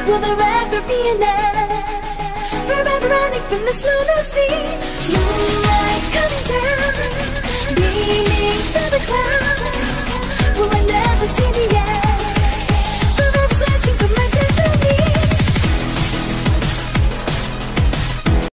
Will there ever be an end? Forever running from this lunacy. Moonlight coming down, beaming through the clouds.